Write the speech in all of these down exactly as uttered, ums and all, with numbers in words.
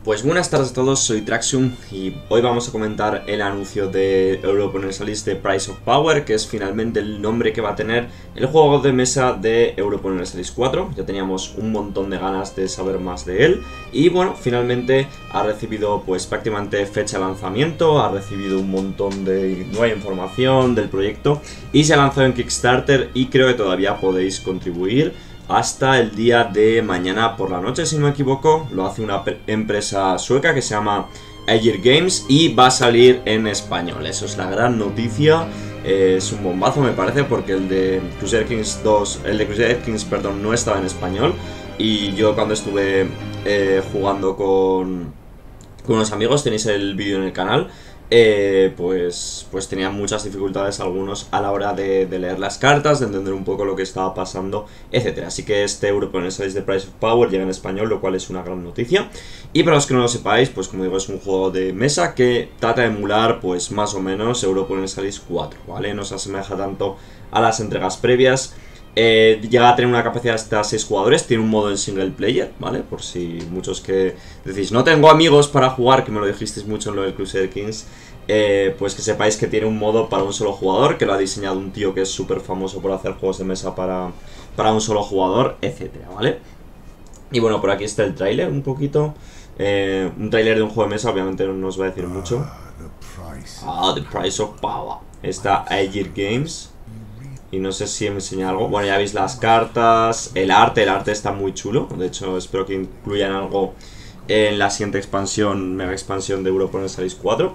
Pues buenas tardes a todos, soy Traxium y hoy vamos a comentar el anuncio de Europa Universalis de Price of Power, que es finalmente el nombre que va a tener el juego de mesa de Europa Universalis cuatro. Ya teníamos un montón de ganas de saber más de él y bueno, finalmente ha recibido pues prácticamente fecha de lanzamiento, ha recibido un montón de nueva información del proyecto y se ha lanzado en Kickstarter y creo que todavía podéis contribuir hasta el día de mañana por la noche, si no me equivoco. Lo hace una empresa sueca que se llama Aegir Games y va a salir en español. Eso es la gran noticia. Eh, es un bombazo, me parece, porque el de Crusader Kings dos, el de Crusader Kings, perdón, no estaba en español. Y yo cuando estuve eh, jugando con, con unos amigos, tenéis el vídeo en el canal. Eh, pues, pues tenían muchas dificultades algunos a la hora de, de leer las cartas, de entender un poco lo que estaba pasando, etcétera. Así que este Europa Universalis de Price of Power llega en español, lo cual es una gran noticia. Y para los que no lo sepáis, pues como digo, es un juego de mesa que trata de emular pues más o menos Europa Universalis cuatro, ¿vale? No se asemeja tanto a las entregas previas. Eh, llega a tener una capacidad de hasta seis jugadores, tiene un modo en single player, ¿vale? Por si muchos que decís, no tengo amigos para jugar, que me lo dijisteis mucho en lo del Crusader Kings, eh, pues que sepáis que tiene un modo para un solo jugador, que lo ha diseñado un tío que es súper famoso por hacer juegos de mesa para, para un solo jugador, etcétera, ¿vale? Y bueno, por aquí está el tráiler un poquito, eh, un tráiler de un juego de mesa, obviamente no nos va a decir mucho. Ah, The Price of Power. Está Aegir Games. Y no sé si me enseña algo. Bueno, ya veis las cartas, el arte, el arte está muy chulo. De hecho, espero que incluyan algo en la siguiente expansión, mega expansión de Europa Universalis cuatro.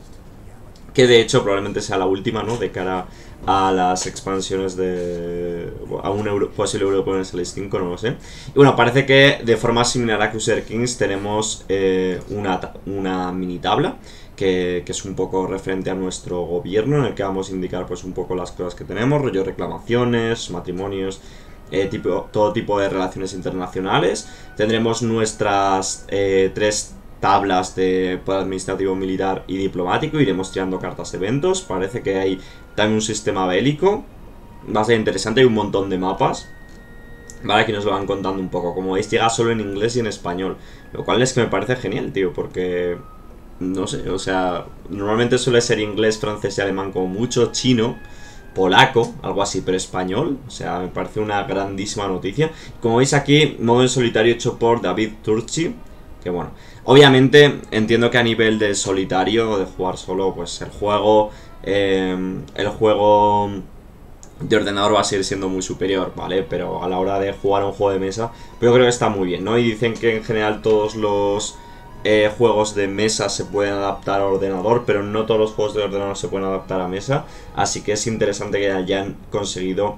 Que de hecho probablemente sea la última, ¿no? De cara a las expansiones de... a un Euro, posible Europa Universalis cinco, no lo sé. Y bueno, parece que de forma similar a Crusader Kings tenemos eh, una, una mini tabla. Que, que es un poco referente a nuestro gobierno, en el que vamos a indicar pues un poco las cosas que tenemos, rollo reclamaciones, matrimonios, eh, tipo, todo tipo de relaciones internacionales. Tendremos nuestras eh, tres tablas de poder administrativo, militar y diplomático. Iremos tirando cartas eventos. Parece que hay también un sistema bélico. Va a ser interesante, hay un montón de mapas. Vale, aquí nos lo van contando un poco. Como veis, llega solo en inglés y en español, lo cual es que me parece genial, tío, porque... no sé, o sea, normalmente suele ser inglés, francés y alemán como mucho, chino, polaco, algo así, pero español. O sea, me parece una grandísima noticia. Como veis aquí, modo en solitario hecho por David Turchi. Que bueno, obviamente entiendo que a nivel de solitario, de jugar solo, pues el juego, eh, el juego de ordenador va a seguir siendo muy superior, ¿vale? Pero a la hora de jugar a un juego de mesa, pues yo creo que está muy bien, ¿no? Y dicen que en general todos los... Eh, juegos de mesa se pueden adaptar a ordenador, pero no todos los juegos de ordenador se pueden adaptar a mesa, así que es interesante que hayan conseguido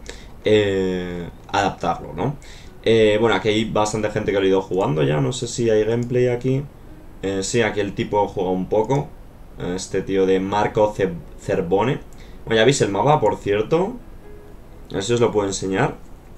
eh, adaptarlo, ¿no? Eh, bueno, aquí hay bastante gente que lo ha ido jugando ya, no sé si hay gameplay aquí. Eh, sí, aquí el tipo juega un poco, este tío de Marco Zerbone. Bueno, ya veis el mapa, por cierto, a ver si os lo puedo enseñar.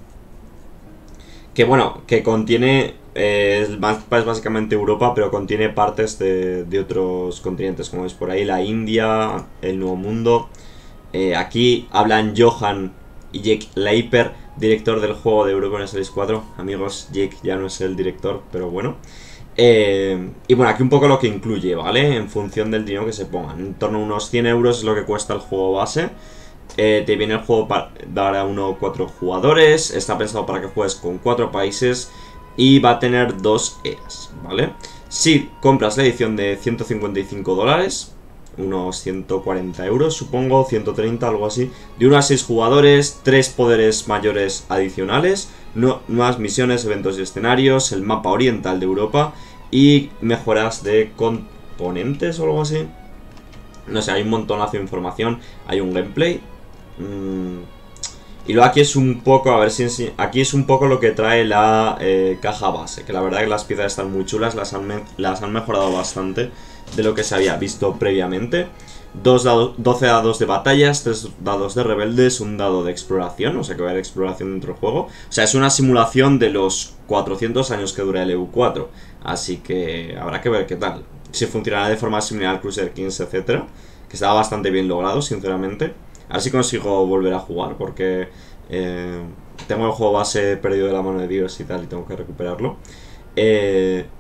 Que bueno, que contiene... Eh, el mapa es básicamente Europa, pero contiene partes de, de otros continentes, como veis por ahí, la India, el Nuevo Mundo. Eh, aquí hablan Johan y Jake Leiper, director del juego de Europa Universalis cuatro. Amigos, Jake ya no es el director, pero bueno. Eh, y bueno, aquí un poco lo que incluye, ¿vale? En función del dinero que se pongan. En torno a unos cien euros es lo que cuesta el juego base. Eh, te viene el juego para dar a uno o cuatro jugadores. Está pensado para que juegues con cuatro países. Y va a tener dos eras, ¿vale? Si compras la edición de ciento cincuenta y cinco dólares, unos ciento cuarenta euros, supongo, ciento treinta, algo así. De uno a seis jugadores, tres poderes mayores adicionales, no, nuevas misiones, eventos y escenarios, el mapa oriental de Europa y mejoras de componentes o algo así. No sé, hay un montonazo de información, hay un gameplay. Mmm... Y luego aquí es un poco, a ver si... Aquí es un poco lo que trae la eh, caja base. Que la verdad que las piezas están muy chulas. Las han, me las han mejorado bastante de lo que se había visto previamente. Dos dados, doce dados de batallas, tres dados de rebeldes, un dado de exploración. O sea que va a haber exploración dentro del juego. O sea, es una simulación de los cuatrocientos años que dura el E U cuatro. Así que habrá que ver qué tal. Si funcionará de forma similar al Crusader Kings, etcétera. Que estaba bastante bien logrado, sinceramente. A ver si consigo volver a jugar, porque eh, tengo el juego base perdido de la mano de Dios y tal, y tengo que recuperarlo. Eh,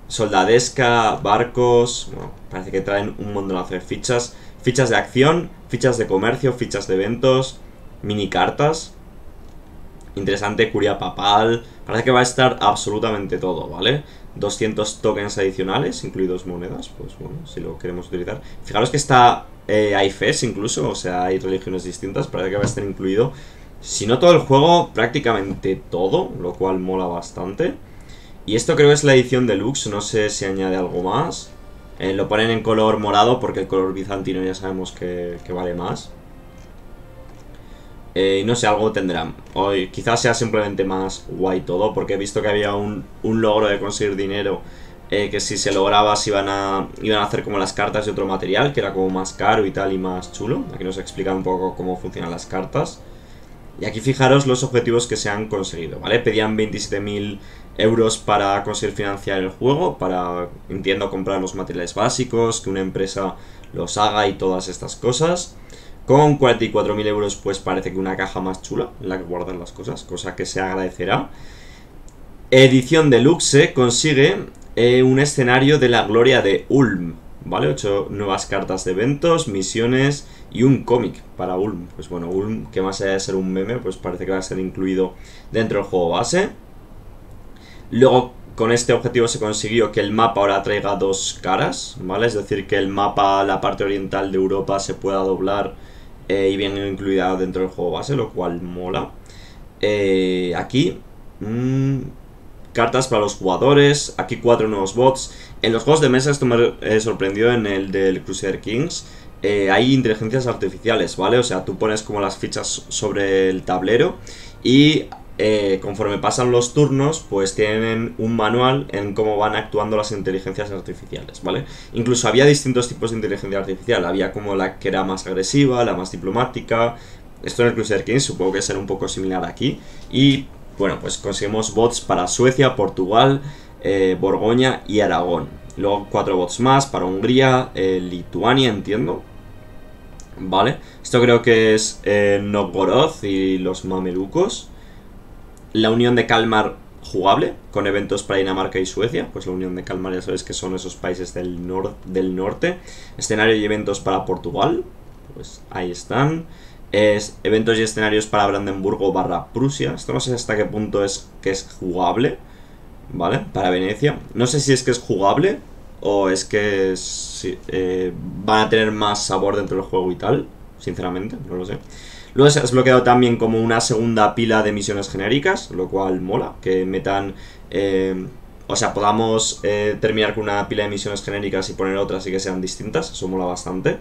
soldadesca, barcos... Bueno, parece que traen un montonazo de fichas. Fichas de acción, fichas de comercio, fichas de eventos, mini cartas. Interesante, curia papal. Parece que va a estar absolutamente todo, ¿vale? doscientos tokens adicionales, incluidos monedas. Pues bueno, si lo queremos utilizar. Fijaros que está... Eh, hay fes incluso, o sea, hay religiones distintas. Parece que va a estar incluido, si no todo el juego, prácticamente todo, lo cual mola bastante. Y esto creo que es la edición deluxe, no sé si añade algo más. Eh, lo ponen en color morado porque el color bizantino ya sabemos que, que vale más. Eh, no sé, algo tendrán. Hoy quizás sea simplemente más guay todo, porque he visto que había un, un logro de conseguir dinero, eh, que si se lograba se iban a, iban a hacer como las cartas de otro material, que era como más caro y tal y más chulo. Aquí nos explica un poco cómo funcionan las cartas. Y aquí fijaros los objetivos que se han conseguido, ¿vale? Pedían veintisiete mil euros para conseguir financiar el juego, para, entiendo, comprar los materiales básicos, que una empresa los haga y todas estas cosas. Con cuarenta y cuatro mil euros pues parece que una caja más chula en la que guardan las cosas, cosa que se agradecerá. Edición deluxe consigue eh, un escenario de la gloria de Ulm, ¿vale? ocho nuevas cartas de eventos, misiones y un cómic para Ulm. Pues bueno, Ulm, que más allá de ser un meme, pues parece que va a ser incluido dentro del juego base. Luego, con este objetivo se consiguió que el mapa ahora traiga dos caras, ¿vale? Es decir, que el mapa, la parte oriental de Europa, se pueda doblar eh, y viene incluida dentro del juego base, lo cual mola. Eh, aquí... Mmm, cartas para los jugadores, aquí cuatro nuevos bots. En los juegos de mesa esto me eh, sorprendió en el del Crusader Kings. Eh, hay inteligencias artificiales, ¿vale? O sea, tú pones como las fichas sobre el tablero y eh, conforme pasan los turnos, pues tienen un manual en cómo van actuando las inteligencias artificiales, ¿vale? Incluso había distintos tipos de inteligencia artificial. Había como la que era más agresiva, la más diplomática. Esto en el Crusader Kings supongo que será un poco similar aquí. Y... bueno, pues conseguimos bots para Suecia, Portugal, eh, Borgoña y Aragón. Luego cuatro bots más para Hungría, eh, Lituania, entiendo. Vale, esto creo que es eh, Novgorod y los mamelucos. La Unión de Kalmar jugable, con eventos para Dinamarca y Suecia. Pues la Unión de Kalmar ya sabéis que son esos países del, nor del norte. Escenario y eventos para Portugal. Pues ahí están. Es eventos y escenarios para Brandenburgo barra Prusia. Esto no sé hasta qué punto es que es jugable, ¿vale? Para Venecia. No sé si es que es jugable o es que es, eh, van a tener más sabor dentro del juego y tal. Sinceramente, no lo sé. Luego se ha desbloqueado también como una segunda pila de misiones genéricas, lo cual mola. Que metan... Eh, o sea, podamos eh, terminar con una pila de misiones genéricas y poner otras y que sean distintas. Eso mola bastante.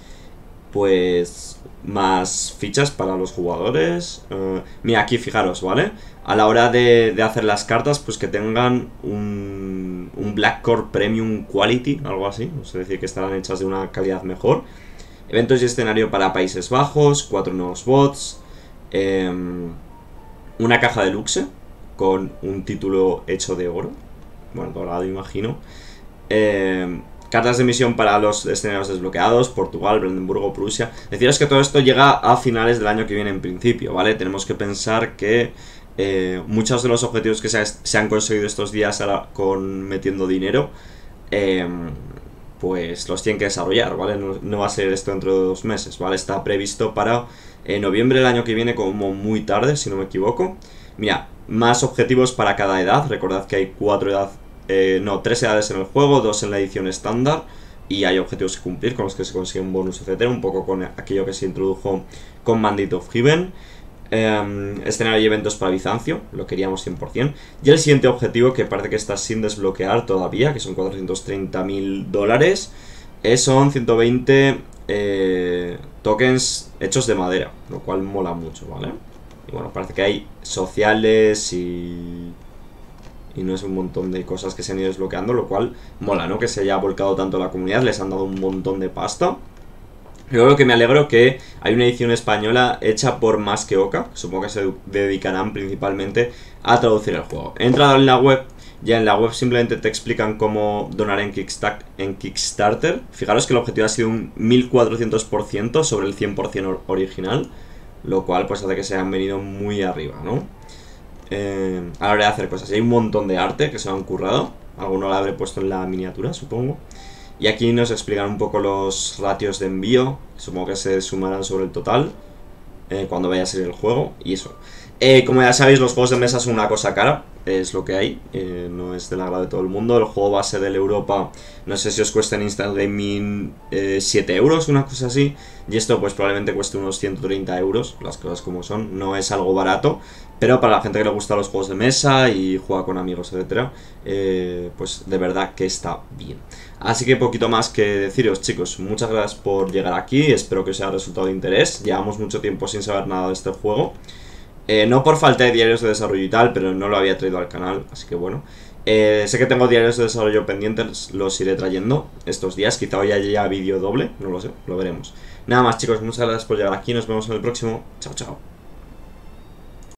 Pues... más fichas para los jugadores. uh, Mira, aquí fijaros, ¿vale? A la hora de, de hacer las cartas, pues que tengan un, un Black Core Premium Quality, algo así. Es decir, que estarán hechas de una calidad mejor. Eventos y escenario para Países Bajos, cuatro nuevos bots, eh, una caja de luxe con un título hecho de oro. Bueno, dorado imagino. Eh... Cartas de misión para los escenarios desbloqueados, Portugal, Brandenburgo, Prusia. Deciros que todo esto llega a finales del año que viene en principio, ¿vale? Tenemos que pensar que eh, muchos de los objetivos que se, se han conseguido estos días ahora con metiendo dinero, eh, pues los tienen que desarrollar, ¿vale? No, no va a ser esto dentro de dos meses, ¿vale? Está previsto para eh, noviembre del año que viene, como muy tarde, si no me equivoco. Mira, más objetivos para cada edad. Recordad que hay cuatro edades. Eh, no, tres edades en el juego, dos en la edición estándar. Y hay objetivos que cumplir con los que se consiguen bonus, etcétera. Un poco con aquello que se introdujo con Bandit of Heaven. eh, Escenario y eventos para Bizancio, lo queríamos cien por cien. Y el siguiente objetivo, que parece que está sin desbloquear todavía, que son cuatrocientos treinta mil dólares, eh, son ciento veinte eh, tokens hechos de madera, lo cual mola mucho, ¿vale? Y bueno, parece que hay sociales y... y no es un montón de cosas que se han ido desbloqueando, lo cual mola, ¿no? Que se haya volcado tanto la comunidad, les han dado un montón de pasta. Luego lo que me alegro que hay una edición española hecha por Más que Oca, supongo que se dedicarán principalmente a traducir el juego. He entrado en la web, ya en la web simplemente te explican cómo donar en, Kickstar en Kickstarter. Fijaros que el objetivo ha sido un mil cuatrocientos por ciento sobre el cien por cien original, lo cual pues hace que se han venido muy arriba, ¿no? Eh, a la hora de hacer cosas. Y hay un montón de arte que se han currado. alguno lo habré puesto en la miniatura, supongo. Y aquí nos explican un poco los ratios de envío, supongo que se sumarán sobre el total eh, cuando vaya a salir el juego, y eso. Eh, como ya sabéis, los juegos de mesa son una cosa cara, es lo que hay, eh, no es del agrado de todo el mundo. El juego base del Europa, no sé si os cuesta en Instant Gaming eh, siete euros, una cosa así, y esto pues probablemente cueste unos ciento treinta euros, las cosas como son, no es algo barato, pero para la gente que le gusta los juegos de mesa y juega con amigos, etcétera, eh, pues de verdad que está bien. Así que poquito más que deciros, chicos, muchas gracias por llegar aquí, espero que os haya resultado de interés, llevamos mucho tiempo sin saber nada de este juego. Eh, no por falta de diarios de desarrollo y tal, pero no lo había traído al canal, así que bueno. Eh, sé que tengo diarios de desarrollo pendientes, los iré trayendo estos días. Quizá hoy haya vídeo doble, no lo sé, lo veremos. Nada más, chicos, muchas gracias por llegar aquí, nos vemos en el próximo. Chao, chao.